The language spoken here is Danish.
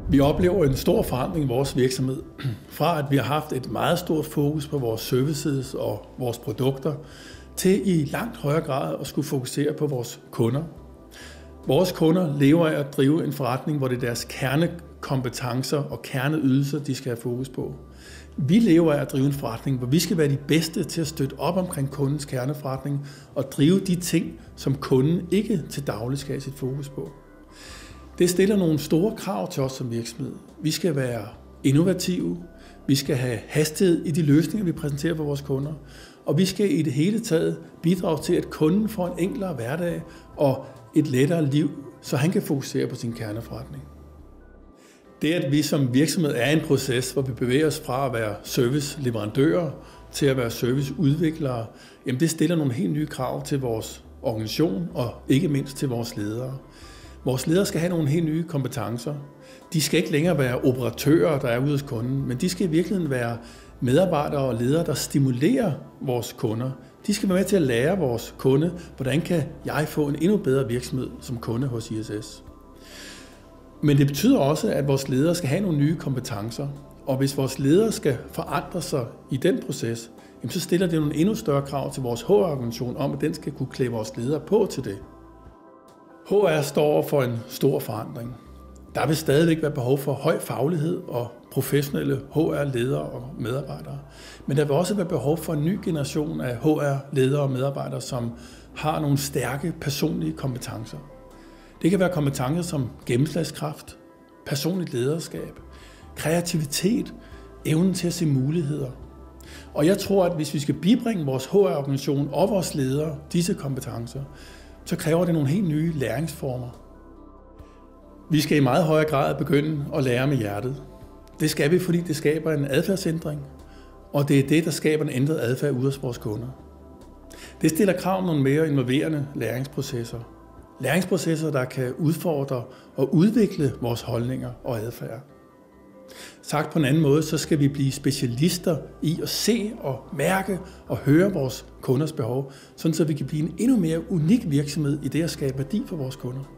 Vi oplever en stor forandring i vores virksomhed. Fra at vi har haft et meget stort fokus på vores services og vores produkter, til i langt højere grad at skulle fokusere på vores kunder. Vores kunder lever af at drive en forretning, hvor det er deres kernekompetencer og kerneydelser, de skal have fokus på. Vi lever af at drive en forretning, hvor vi skal være de bedste til at støtte op omkring kundens kerneforretning og drive de ting, som kunden ikke til daglig skal have sit fokus på. Det stiller nogle store krav til os som virksomhed. Vi skal være innovative, vi skal have hastighed i de løsninger, vi præsenterer for vores kunder, og vi skal i det hele taget bidrage til, at kunden får en enklere hverdag og et lettere liv, så han kan fokusere på sin kerneforretning. Det, at vi som virksomhed er i en proces, hvor vi bevæger os fra at være serviceleverandører til at være serviceudviklere, jamen det stiller nogle helt nye krav til vores organisation og ikke mindst til vores ledere. Vores ledere skal have nogle helt nye kompetencer. De skal ikke længere være operatører, der er ude hos kunden, men de skal i virkeligheden være medarbejdere og ledere, der stimulerer vores kunder. De skal være med til at lære vores kunde, hvordan kan jeg få en endnu bedre virksomhed som kunde hos ISS. Men det betyder også, at vores ledere skal have nogle nye kompetencer. Og hvis vores ledere skal forandre sig i den proces, så stiller det nogle endnu større krav til vores HR-organisation om, at den skal kunne klæde vores ledere på til det. HR står for en stor forandring. Der vil stadigvæk være behov for høj faglighed og professionelle HR-ledere og medarbejdere. Men der vil også være behov for en ny generation af HR-ledere og medarbejdere, som har nogle stærke personlige kompetencer. Det kan være kompetencer som gennemslagskraft, personligt lederskab, kreativitet, evnen til at se muligheder. Og jeg tror, at hvis vi skal bibringe vores HR-organisation og vores ledere disse kompetencer, så kræver det nogle helt nye læringsformer. Vi skal i meget højere grad begynde at lære med hjertet. Det skal vi, fordi det skaber en adfærdsændring, og det er det, der skaber en ændret adfærd ude hos vores kunder. Det stiller krav om nogle mere involverende læringsprocesser. Læringsprocesser, der kan udfordre og udvikle vores holdninger og adfærd. Sagt på en anden måde, så skal vi blive specialister i at se og mærke og høre vores kunders behov, sådan så vi kan blive en endnu mere unik virksomhed i det at skabe værdi for vores kunder.